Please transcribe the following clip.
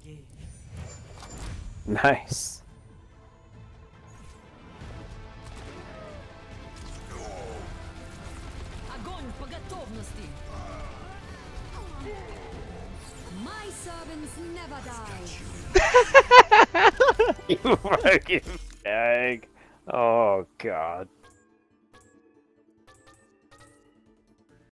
Nice. Огонь по готовности. My servants never die. You fucking egg. Oh god.